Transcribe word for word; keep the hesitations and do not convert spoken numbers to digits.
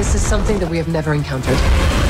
This is something that we have never encountered.